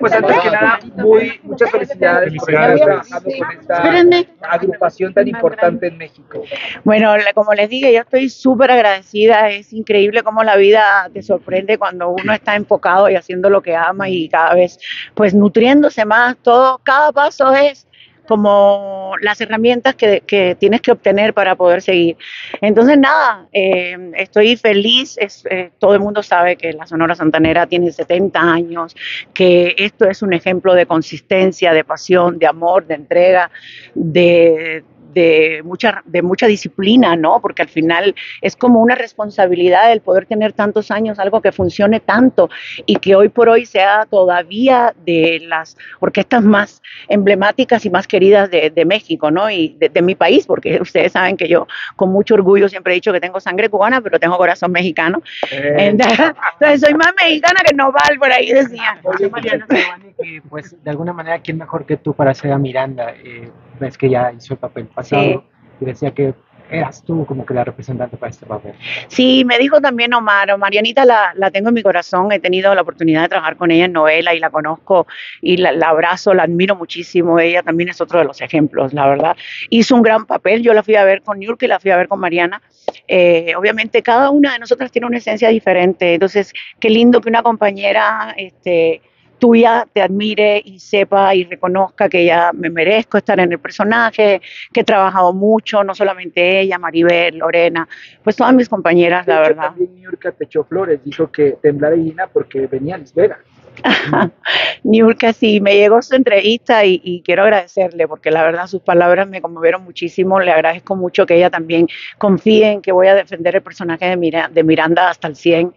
pues antes que nada, muchas felicidades por estar trabajando con esta agrupación tan importante en México. Bueno, como les dije, yo estoy súper agradecida. Es increíble cómo la vida te sorprende cuando uno está enfocado y haciendo lo que ama y cada vez pues nutriéndose más. Todo, cada paso es como las herramientas que tienes que obtener para poder seguir. Entonces, nada, estoy feliz. Todo el mundo sabe que la Sonora Santanera tiene 70 años, que esto es un ejemplo de consistencia, de pasión, de amor, de entrega, de mucha disciplina, ¿no? Porque al final es como una responsabilidad el poder tener tantos años, algo que funcione tanto y que hoy por hoy sea todavía de las orquestas más emblemáticas y más queridas de México, ¿no? Y de mi país, porque ustedes saben que yo con mucho orgullo siempre he dicho que tengo sangre cubana, pero tengo corazón mexicano. Entonces soy más mexicana que Nopal, por ahí decía. Oye, Mariana Giovanni, que pues de alguna manera, ¿quién mejor que tú para hacer a Miranda? Ves que ya hizo el papel pasado, sí, y decía que eras tú como que la representante para este papel. Sí, me dijo también Omar, Marianita la tengo en mi corazón, he tenido la oportunidad de trabajar con ella en novela y la conozco y la abrazo, la admiro muchísimo, ella también es otro de los ejemplos, la verdad. Hizo un gran papel, yo la fui a ver con Niurka y la fui a ver con Mariana. Obviamente cada una de nosotras tiene una esencia diferente, entonces qué lindo que una compañera tuya te admire y sepa y reconozca que ya me merezco estar en el personaje, que he trabajado mucho, no solamente ella, Maribel, Lorena, pues todas mis compañeras, la verdad. También Niurka te echó flores, dijo que temblara Irina porque venía Lisbeth. Niurka, sí, me llegó su entrevista y quiero agradecerle porque la verdad sus palabras me conmovieron muchísimo. Le agradezco mucho que ella también confíe en que voy a defender el personaje de Miranda hasta el 100.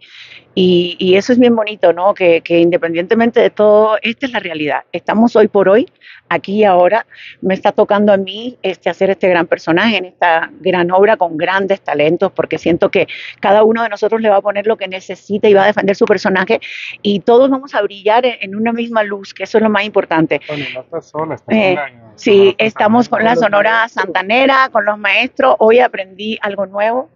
Y eso es bien bonito, ¿no? Que independientemente de todo, esta es la realidad. Estamos hoy por hoy, aquí y ahora. Me está tocando a mí hacer este gran personaje en esta gran obra con grandes talentos, porque siento que cada uno de nosotros le va a poner lo que necesita y va a defender su personaje y todos vamos a brillar en una misma luz, que eso es lo más importante. Bueno, no estás sola, sí, estamos con la Sonora Santanera, con los maestros. Hoy aprendí algo nuevo.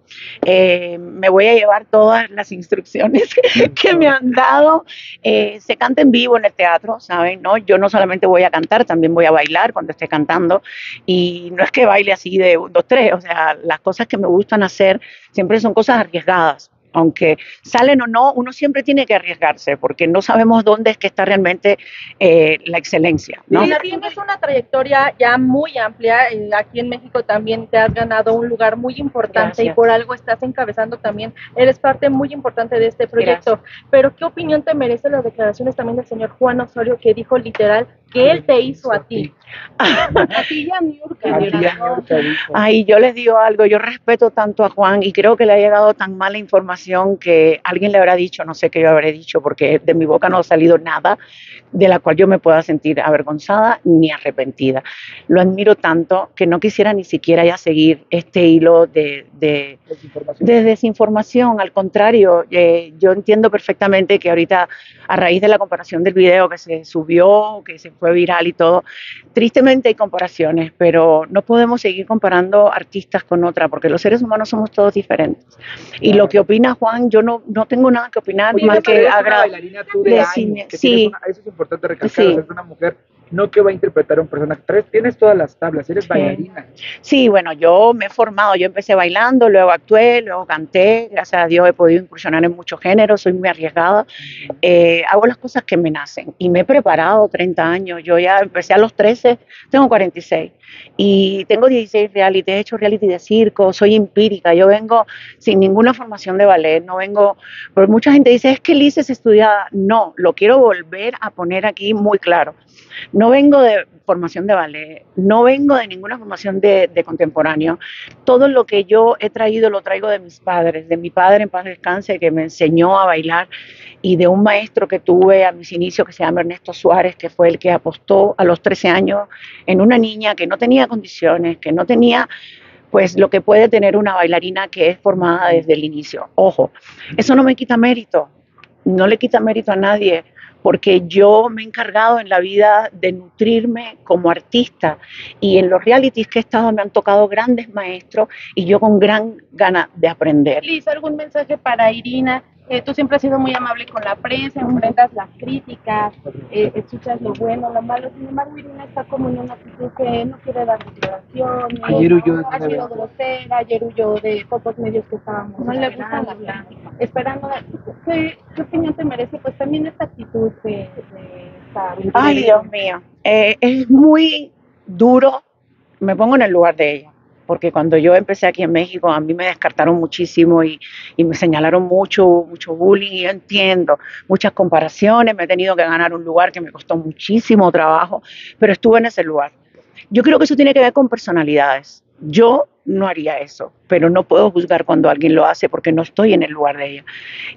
Me voy a llevar todas las instrucciones que me han dado. Se canta en vivo en el teatro, ¿saben? ¿No? Yo no solamente voy a cantar, también voy a bailar cuando esté cantando. Y no es que baile así de 1, 2, 3. O sea, las cosas que me gustan hacer siempre son cosas arriesgadas. Aunque salen o no, uno siempre tiene que arriesgarse porque no sabemos dónde es que está realmente la excelencia, ¿no? Y tienes una trayectoria ya muy amplia, aquí en México también te has ganado un lugar muy importante. Gracias. Y por algo estás encabezando también, eres parte muy importante de este proyecto. Gracias. Pero ¿qué opinión te merecen las declaraciones también del señor Juan Osorio, que dijo literal que él te hizo a ti? A ti y a Niurka. Ay, yo les digo algo, yo respeto tanto a Juan y creo que le ha llegado tan mala información que alguien le habrá dicho, no sé qué yo habré dicho, porque de mi boca no ha salido nada de la cual yo me pueda sentir avergonzada ni arrepentida. Lo admiro tanto que no quisiera ni siquiera ya seguir este hilo de desinformación. Al contrario, yo entiendo perfectamente que ahorita, a raíz de la comparación del video que se subió, que se fue viral y todo, tristemente hay comparaciones, pero no podemos seguir comparando artistas con otra, porque los seres humanos somos todos diferentes. Y lo que opina Juan, yo no tengo nada que opinar. Oye, más que bailarina tú de años, que sí, eso es importante recalcar, sí. Es una mujer no que va a interpretar a un personaje, tienes todas las tablas, eres bailarina. Sí, bueno, yo me he formado, yo empecé bailando, luego actué, luego canté, gracias a Dios he podido incursionar en muchos géneros, soy muy arriesgada, hago las cosas que me nacen y me he preparado 30 años, yo ya empecé a los 13, tengo 46 y tengo 16 reality, he hecho reality de circo, soy empírica, yo vengo sin ninguna formación de ballet, no vengo, pero mucha gente dice, es que Liz es estudiada, no, lo quiero volver a poner aquí muy claro. No vengo de formación de ballet, no vengo de ninguna formación de contemporáneo. Todo lo que yo he traído lo traigo de mis padres, de mi padre en paz descanse que me enseñó a bailar y de un maestro que tuve a mis inicios que se llama Ernesto Suárez, que fue el que apostó a los 13 años en una niña que no tenía condiciones, que no tenía pues lo que puede tener una bailarina que es formada desde el inicio. Ojo, eso no me quita mérito, no le quita mérito a nadie, porque yo me he encargado en la vida de nutrirme como artista y en los realities que he estado me han tocado grandes maestros y yo con gran gana de aprender. Liz, ¿algún mensaje para Irina? Tú siempre has sido muy amable con la prensa, enfrentas las críticas, escuchas lo bueno, lo malo. Sin embargo, Irina está como en una actitud que no quiere dar declaraciones. Ayer huyó de ha sido grosera, ayer huyó de pocos medios que estábamos no le gusta la plática. Esperando. ¿Qué opinión te merece? Pues también esta actitud de esta... Ay, Dios mío. Es muy duro. Me pongo en el lugar de ella. Porque cuando yo empecé aquí en México, a mí me descartaron muchísimo y me señalaron mucho bullying, y yo entiendo, muchas comparaciones, me he tenido que ganar un lugar que me costó muchísimo trabajo, pero estuve en ese lugar. Yo creo que eso tiene que ver con personalidades. Yo no haría eso, pero no puedo juzgar cuando alguien lo hace porque no estoy en el lugar de ella.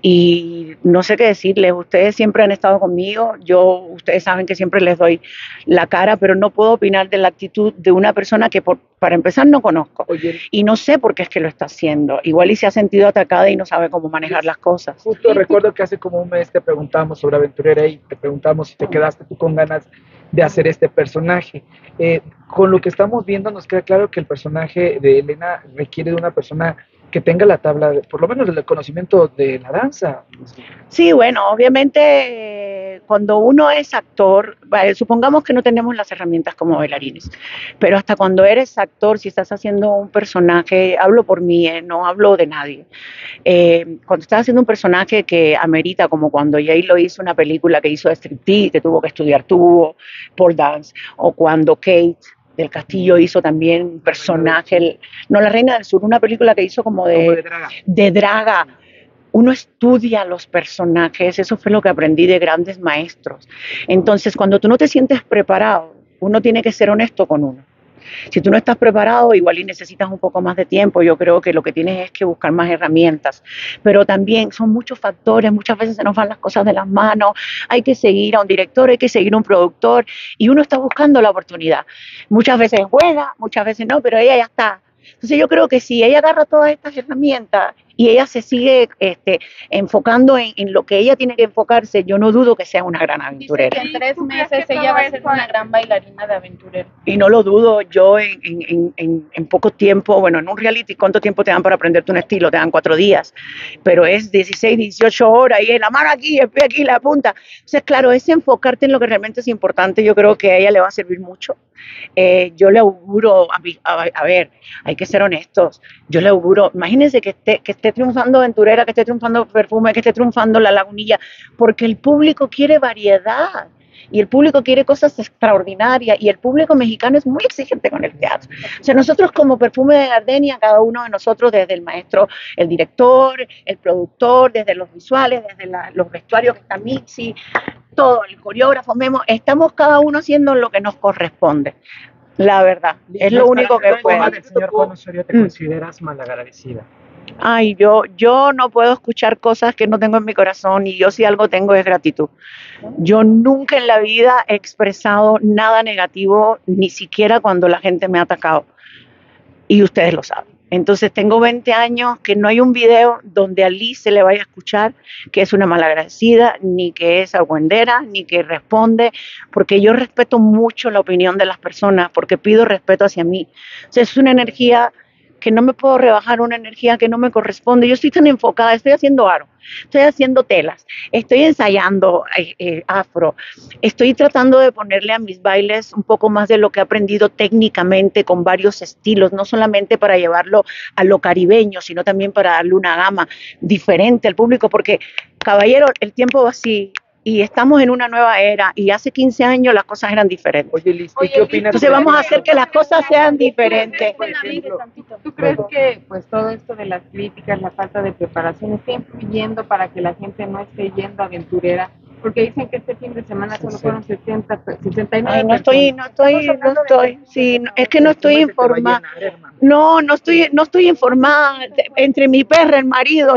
Y no sé qué decirles, ustedes siempre han estado conmigo, ustedes saben que siempre les doy la cara, pero no puedo opinar de la actitud de una persona que para empezar no conozco. Oye, y no sé por qué es que lo está haciendo. Igual y se ha sentido atacada y no sabe cómo manejar las cosas. Justo recuerdo que hace como un mes te preguntamos sobre Aventurera y te preguntamos si te quedaste tú con ganas de hacer este personaje. Con lo que estamos viendo nos queda claro que el personaje de Elena requiere de una persona que tenga la tabla, por lo menos el conocimiento de la danza. Sí, bueno, obviamente cuando uno es actor, supongamos que no tenemos las herramientas como bailarines, pero hasta cuando eres actor, si estás haciendo un personaje, hablo por mí, no hablo de nadie, cuando estás haciendo un personaje que amerita, como cuando J-Lo hizo una película que hizo de striptease, que tuvo que estudiar tubo, pole dance, o cuando Kate del Castillo hizo también un personaje, no, La Reina del Sur, una película que hizo como de draga. Uno estudia los personajes, eso fue lo que aprendí de grandes maestros. Entonces, cuando tú no te sientes preparado, uno tiene que ser honesto con uno. Si tú no estás preparado, igual y necesitas un poco más de tiempo. Yo creo que lo que tienes es que buscar más herramientas. Pero también son muchos factores, muchas veces se nos van las cosas de las manos. Hay que seguir a un director, hay que seguir a un productor y uno está buscando la oportunidad. Muchas veces es buena, muchas veces no, pero ella ya está. Entonces yo creo que si ella agarra todas estas herramientas y ella se sigue enfocando en lo que ella tiene que enfocarse, yo no dudo que sea una gran aventurera. Dice que en 3 meses ella va a ser una gran bailarina de aventurera. Y no lo dudo, yo en poco tiempo, bueno, en un reality, ¿cuánto tiempo te dan para aprenderte un estilo? Te dan 4 días, pero es 16, 18 horas y la mano aquí, el pie aquí, la punta. Entonces, claro, es enfocarte en lo que realmente es importante, yo creo que a ella le va a servir mucho. Yo le auguro, a ver, hay que ser honestos, yo le auguro, imagínense que esté triunfando Aventurera, que esté triunfando Perfume, que esté triunfando La Lagunilla, porque el público quiere variedad y el público quiere cosas extraordinarias y el público mexicano es muy exigente con el teatro. O sea, nosotros como Perfume de Gardenia, cada uno de nosotros, desde el maestro, el director, el productor, desde los visuales, desde los vestuarios que está Mixi, todo, el coreógrafo, Memo, estamos cada uno haciendo lo que nos corresponde. La verdad, es lo único que puedo. Señor Juan Osorio, ¿te consideras malagradecida? Ay, yo no puedo escuchar cosas que no tengo en mi corazón y yo si algo tengo es gratitud. Yo nunca en la vida he expresado nada negativo, ni siquiera cuando la gente me ha atacado. Y ustedes lo saben. Entonces tengo 20 años que no hay un video donde a Liz se le vaya a escuchar que es una malagradecida, ni que es argüendera, ni que responde, porque yo respeto mucho la opinión de las personas, porque pido respeto hacia mí. O sea, es una energía que no me puedo rebajar, una energía que no me corresponde. Yo estoy tan enfocada, estoy haciendo aro, estoy haciendo telas, estoy ensayando afro, estoy tratando de ponerle a mis bailes un poco más de lo que he aprendido técnicamente con varios estilos, no solamente para llevarlo a lo caribeño, sino también para darle una gama diferente al público, porque, caballero, el tiempo va así. Y estamos en una nueva era y hace 15 años las cosas eran diferentes. Oye, Liz, ¿qué opinas? Entonces vamos a hacer que las cosas sean diferentes. ¿Tú crees que pues todo esto de las críticas, la falta de preparación está influyendo para que la gente no esté yendo a Aventurera? Porque dicen que este fin de semana solo fueron 69. Ay, no estoy, sí, es que no estoy informada. No estoy informada entre mi perra, el marido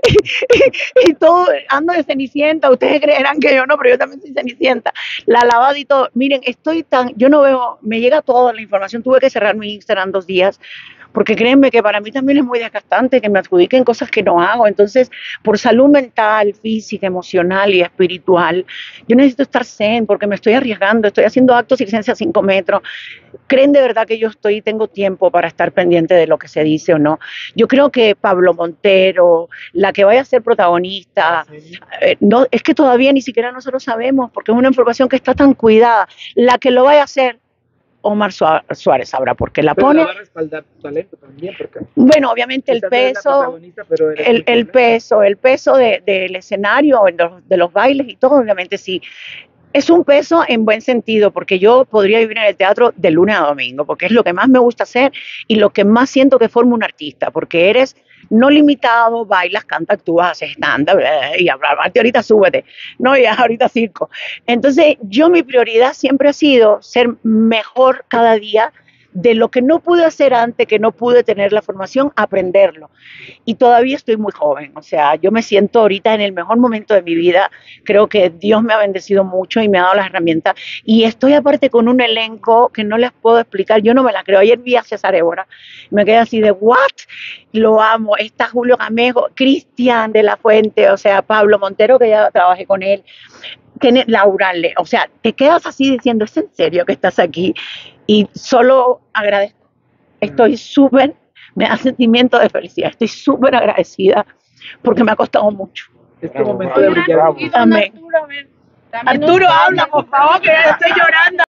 y todo, ando de Cenicienta. Ustedes creerán que yo no, pero yo también soy Cenicienta. La lavada y todo. Miren, yo no veo, me llega toda la información. Tuve que cerrar mi Instagram 2 días porque créanme que para mí también es muy desgastante que me adjudiquen cosas que no hago. Entonces, por salud mental, física, emocional y espiritual, yo necesito estar zen porque me estoy arriesgando, estoy haciendo actos y licencia a 5 metros. ¿Creen de verdad que yo tengo tiempo para estar pendiente de lo que se dice o no? Yo creo que Pablo Montero, la que vaya a ser protagonista, no, es que todavía ni siquiera nosotros sabemos, porque es una información que está tan cuidada. La que lo vaya a hacer, Omar Suárez sabrá, porque la Pero pone. la va a respaldar tu talento también, porque Bueno, obviamente el peso, el peso del escenario, de los bailes y todo, obviamente sí. Es un peso en buen sentido, porque yo podría vivir en el teatro de lunes a domingo, porque es lo que más me gusta hacer y lo que más siento que forma un artista, porque eres no limitado, bailas, cantas, actúas, haces stand-up, y aparte ahorita súbete, no, ya ahorita circo. Entonces, mi prioridad siempre ha sido ser mejor cada día de lo que no pude hacer antes, que no pude tener la formación, aprenderlo. Y todavía estoy muy joven, o sea, yo me siento ahorita en el mejor momento de mi vida, creo que Dios me ha bendecido mucho y me ha dado las herramientas, y estoy aparte con un elenco que no les puedo explicar, yo no me la creo. Ayer vi a César Évora, me quedé así de, ¿what? Lo amo. Está Julio Gamejo, Cristian de la Fuente, o sea, Pablo Montero, que ya trabajé con él, Laura, o sea, te quedas así diciendo, ¿es en serio que estás aquí? Y solo agradezco. Estoy súper, me da sentimiento de felicidad. Estoy súper agradecida porque me ha costado mucho. es tu momento de brillar. Amén. Arturo, a ver, Arturo, habla, por favor, que ya estoy llorando.